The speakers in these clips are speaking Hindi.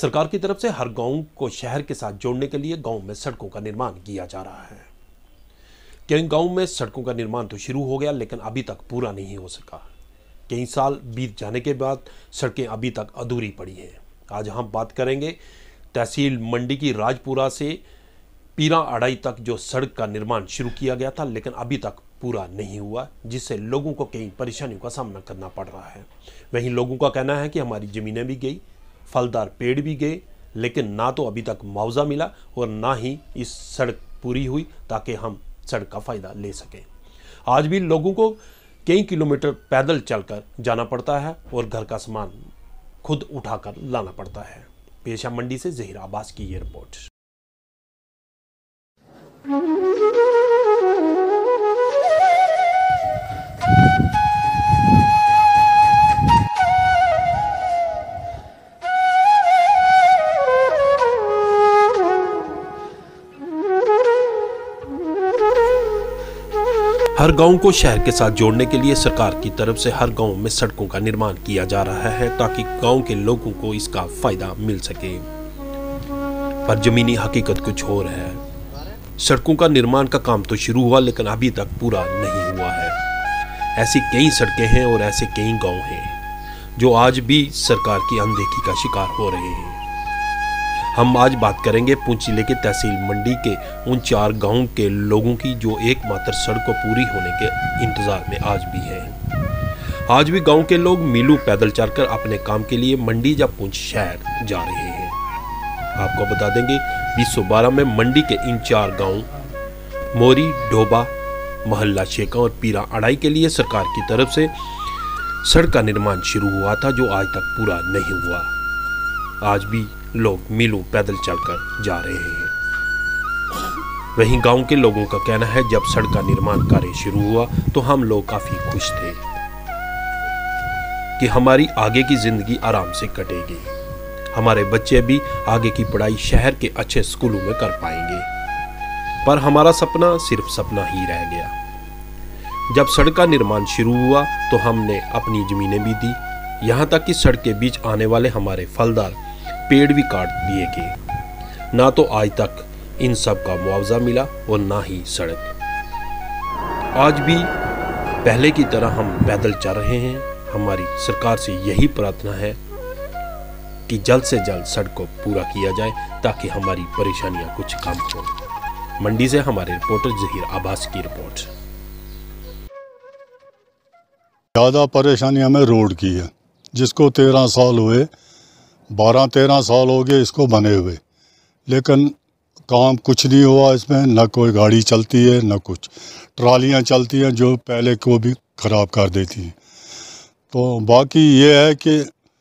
सरकार की तरफ से हर गांव को शहर के साथ जोड़ने के लिए गांव में सड़कों का निर्माण किया जा रहा है। कई गांव में सड़कों का निर्माण तो शुरू हो गया, लेकिन अभी तक पूरा नहीं हो सका। कई साल बीत जाने के बाद सड़कें अभी तक अधूरी पड़ी हैं। आज हम बात करेंगे तहसील मंडी की राजपुरा से पीरा अड़ाई तक जो सड़क का निर्माण शुरू किया गया था, लेकिन अभी तक पूरा नहीं हुआ, जिससे लोगों को कई परेशानियों का सामना करना पड़ रहा है। वहीं लोगों का कहना है कि हमारी ज़मीनें भी गई, फलदार पेड़ भी गए, लेकिन ना तो अभी तक मुआवजा मिला और ना ही इस सड़क पूरी हुई ताकि हम सड़क का फ़ायदा ले सकें। आज भी लोगों को कई किलोमीटर पैदल चलकर जाना पड़ता है और घर का सामान खुद उठाकर लाना पड़ता है। पेशा मंडी से ज़हीर अब्बास की ये रिपोर्ट। हर गांव को शहर के साथ जोड़ने के लिए सरकार की तरफ से हर गांव में सड़कों का निर्माण किया जा रहा है ताकि गांव के लोगों को इसका फायदा मिल सके। पर जमीनी हकीकत कुछ और है। सड़कों का निर्माण का काम तो शुरू हुआ, लेकिन अभी तक पूरा नहीं हुआ है। ऐसी कई सड़कें हैं और ऐसे कई गांव हैं जो आज भी सरकार की अनदेखी का शिकार हो रहे हैं। हम आज बात करेंगे पुंछ जिले के तहसील मंडी के उन 4 गांवों के लोगों की जो एकमात्र सड़क को पूरी होने के इंतजार में आज भी हैं। आज भी गांव के लोग मीलों पैदल चलकर अपने काम के लिए मंडी या पुंछ शहर जा रहे हैं। आपको बता देंगे 2012 में मंडी के इन 4 गांव मोरी, ढोबा, मोहल्ला शेखा और पीरा अड़ाई के लिए सरकार की तरफ से सड़क का निर्माण शुरू हुआ था, जो आज तक पूरा नहीं हुआ। आज भी लोग मीलों पैदल चलकर जा रहे हैं। वहीं गांव के लोगों का कहना है जब सड़क का निर्माण कार्य शुरू हुआ तो हम लोग काफी खुश थे कि हमारी आगे की जिंदगी आराम से कटेगी, हमारे बच्चे भी आगे की पढ़ाई शहर के अच्छे स्कूलों में कर पाएंगे। पर हमारा सपना सिर्फ सपना ही रह गया। जब सड़क का निर्माण शुरू हुआ तो हमने अपनी जमीनें भी दी, यहाँ तक कि सड़क के बीच आने वाले हमारे फलदार पेड़ भी काट दिए गए। ना तो आज तक इन सब का मुआवजा मिला और ना ही सड़क। आज भी पहले की तरह हम पैदल चल रहे हैं। हमारी सरकार से यही प्रार्थना है कि जल्द से जल्द सड़क को पूरा किया जाए ताकि हमारी परेशानियां कुछ कम हो। मंडी से हमारे रिपोर्टर ज़हीर अब्बास की रिपोर्ट। ज़्यादा परेशानी हमें रोड की है, जिसको 13 साल हुए, 12-13 साल हो गए इसको बने हुए, लेकिन काम कुछ नहीं हुआ इसमें। न कोई गाड़ी चलती है, न कुछ ट्रालियां चलती हैं जो पहले को भी ख़राब कर देती हैं। तो बाकी ये है कि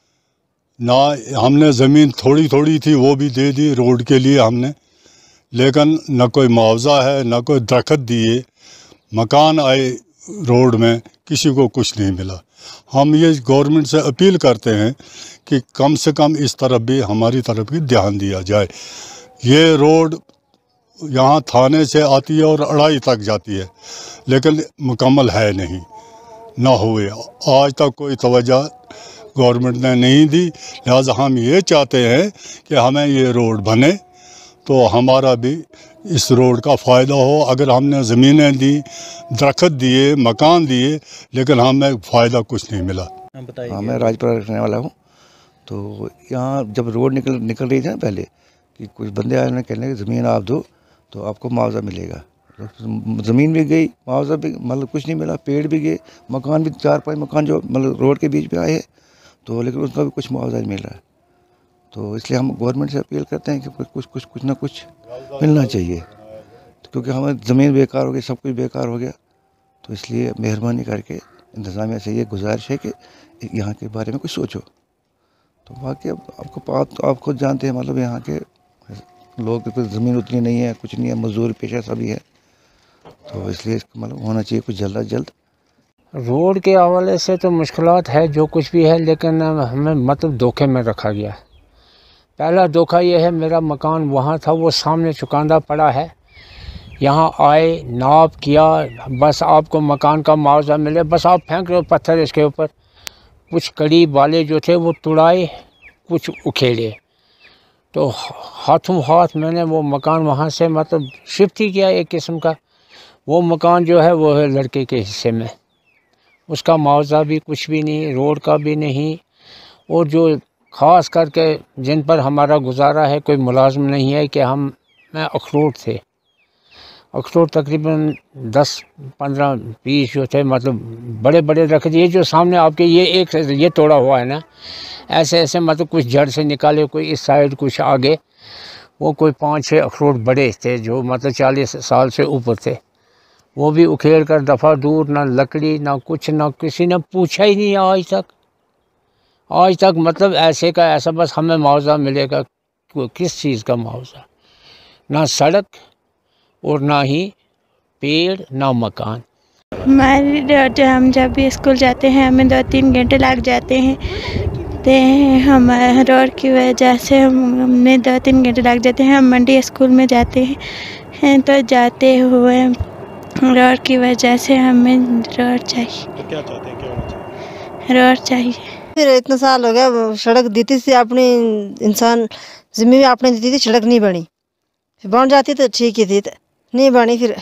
ना हमने ज़मीन थोड़ी थोड़ी थी वो भी दे दी रोड के लिए हमने, लेकिन न कोई मुआवजा है, न कोई दरख्त दिए, मकान आए रोड में, किसी को कुछ नहीं मिला। हम ये गवर्नमेंट से अपील करते हैं कि कम से कम इस तरफ भी हमारी तरफ भी ध्यान दिया जाए। ये रोड यहाँ थाने से आती है और अड़ाई तक जाती है, लेकिन मुकम्मल है नहीं, ना हुए। आज तक कोई तवज्जो गवर्नमेंट ने नहीं दी। लिहाजा हम ये चाहते हैं कि हमें ये रोड बने तो हमारा भी इस रोड का फ़ायदा हो। अगर हमने ज़मीनें दी, दरख्त दिए, मकान दिए, लेकिन हमें फ़ायदा कुछ नहीं मिला। हाँ, मैं राजपुरा रहने वाला हूँ। तो यहाँ जब रोड निकल रही थी ना पहले, कि कुछ बंदे आए, उन्होंने कहने की ज़मीन आप दो तो आपको मुआवजा मिलेगा। तो ज़मीन भी गई, मुआवजा भी मतलब कुछ नहीं मिला, पेड़ भी गए, मकान भी 4-5 मकान जो मतलब रोड के बीच पे आए हैं, तो लेकिन उसका भी कुछ मुआवजा नहीं मिल रहा है। तो इसलिए हम गवर्नमेंट से अपील करते हैं कि कुछ ना कुछ मिलना चाहिए, तो क्योंकि हमारी ज़मीन बेकार हो गई, सब कुछ बेकार हो गया। तो इसलिए मेहरबानी करके इंतज़ामिया से ये गुजारिश है कि यहाँ के बारे में कुछ सोचो। तो बाकी अब आप खुद जानते हैं, मतलब यहाँ के लोग की ज़मीन उतनी नहीं है, कुछ नहीं है, मजदूर पेशा सभी है। तो इसलिए मतलब होना चाहिए कुछ जल्द अज जल्द। रोड के हवाले से तो मुश्किलात है जो कुछ भी है, लेकिन हमें मतलब धोखे में रखा गया। पहला धोखा ये है, मेरा मकान वहाँ था, वो सामने चुकांदा पड़ा है। यहाँ आए, नाप किया, बस आपको मकान का मुआवजा मिले, बस आप फेंक रहे हो पत्थर इसके ऊपर। कुछ कड़ी वाले जो थे वो तुड़ाए, कुछ उखेड़े। तो हाथों हाथ मैंने वो मकान वहाँ से मतलब शिफ्ट ही किया एक किस्म का। वो मकान जो है वो है लड़के के हिस्से में, उसका मुआवजा भी कुछ भी नहीं, रोड का भी नहीं। और जो ख़ास करके जिन पर हमारा गुजारा है, कोई मुलाजिम नहीं है कि मैं अखरोट थे, अखरोट तकरीबन 10, 15, 20 जो थे, मतलब बड़े बड़े रखे थे। ये जो सामने आपके ये तोड़ा हुआ है ना, ऐसे ऐसे मतलब कुछ जड़ से निकाले, कोई इस साइड कुछ आगे, वो कोई 5-6 अखरोट बड़े थे जो मतलब 40 साल से ऊपर थे। वो भी उखेड़ कर दफ़ा दूर, ना लकड़ी ना कुछ, ना किसी ने पूछा ही नहीं आज तक मतलब ऐसे का ऐसा, बस हमें मुआवजा मिलेगा। किस चीज़ का मुआवजा? ना सड़क और ना ही पेड़, ना मकान। हमारी रोड, हम जब भी स्कूल जाते हैं हमें 2-3 घंटे लग जाते हैं। तो हमारे रोड की वजह से हमने 2-3 घंटे लग जाते हैं। हम मंडी स्कूल में जाते हैं तो जाते हुए रोड की वजह से हमें रोड चाहिए। तो क्या चाहते हैं, क्या होना चाहिए? रोड चाहिए। फिर इतना साल हो गया, सड़क दी थी अपनी, इंसान जिम्मे भी आपने दी थी, सड़क नहीं बनी। फिर बन जाती तो ठीक ही थी, नहीं बनी। फिर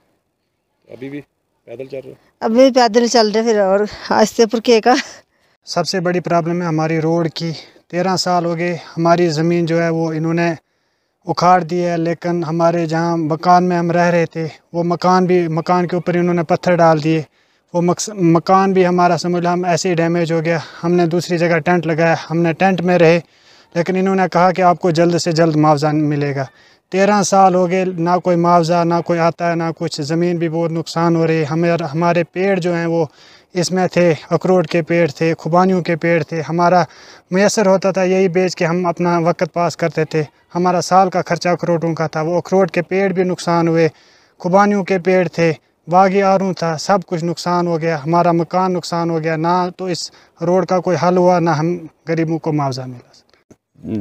अभी भी पैदल चल रहे हो? अभी भी पैदल चल रहे फिर, और आस्ते पुरखे का। सबसे बड़ी प्रॉब्लम है हमारी रोड की। 13 साल हो गए, हमारी ज़मीन जो है वो इन्होंने उखाड़ दी है। लेकिन हमारे जहाँ मकान में हम रह रहे थे, वो मकान के ऊपर इन्होंने पत्थर डाल दिए। वो मकान भी हमारा समझ लो हम ऐसे ही डैमेज हो गया। हमने दूसरी जगह टेंट लगाया, हमने टेंट में रहे, लेकिन इन्होंने कहा कि आपको जल्द से जल्द मुआवजा मिलेगा। 13 साल हो गए, ना कोई मुआवजा, ना कोई आता है, ना कुछ। ज़मीन भी बहुत नुकसान हो रही है। हमारे पेड़ जो हैं वो इसमें थे, अखरोट के पेड़ थे, खुबानियों के पेड़ थे। हमारा मैसर होता था यही बेच के हम अपना वक्त पास करते थे। हमारा साल का खर्चा अखरोटों का था। वो अखरोट के पेड़ भी नुकसान हुए, खुबानियों के पेड़ थे, बागी आरू था, सब कुछ नुकसान हो गया। हमारा मकान नुकसान हो गया। ना तो इस रोड का कोई हल हुआ, ना हम गरीबों को मुआवजा मिला।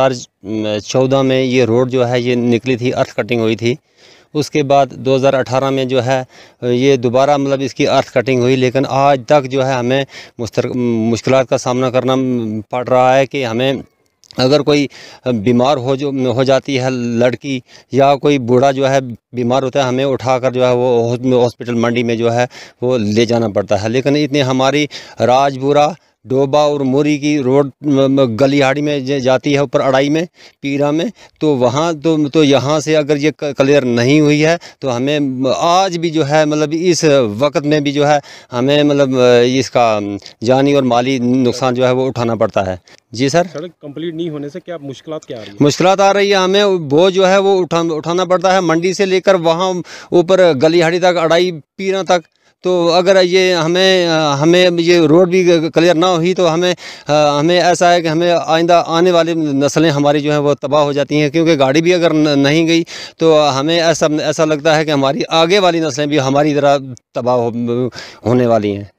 2014 में ये रोड जो है ये निकली थी, अर्थ कटिंग हुई थी। उसके बाद 2018 में जो है ये दोबारा मतलब इसकी अर्थ कटिंग हुई। लेकिन आज तक जो है हमें मुश्किलात का सामना करना पड़ रहा है कि हमें अगर कोई बीमार हो जाती है लड़की, या कोई बूढ़ा जो है बीमार होता है, हमें उठाकर जो है वो हॉस्पिटल मंडी में जो है वो ले जाना पड़ता है। लेकिन इतनी हमारी राजपुरा, डोबा और मोरी की रोड गलियाड़ी में जाती है, ऊपर अड़ाई में, पीरा में, तो वहाँ तो यहाँ से अगर ये क्लियर नहीं हुई है तो हमें आज भी जो है मतलब इस वक्त में भी जो है हमें मतलब इसका जानी और माली नुकसान जो है वो उठाना पड़ता है। जी सर। सड़क कंप्लीट नहीं होने से क्या मुश्किलात क्या आ रही है? मुश्किलात आ रही है, हमें वो जो है वो उठाना पड़ता है मंडी से लेकर वहाँ ऊपर गलियाड़ी तक, अड़ाई पीरा तक। तो अगर ये हमें ये रोड भी क्लियर ना हुई तो हमें ऐसा है कि हमें आइंदा आने वाली नस्लें हमारी जो है वो तबाह हो जाती हैं। क्योंकि गाड़ी भी अगर नहीं गई तो हमें ऐसा लगता है कि हमारी आगे वाली नस्लें भी हमारी तरह तबाह होने वाली हैं।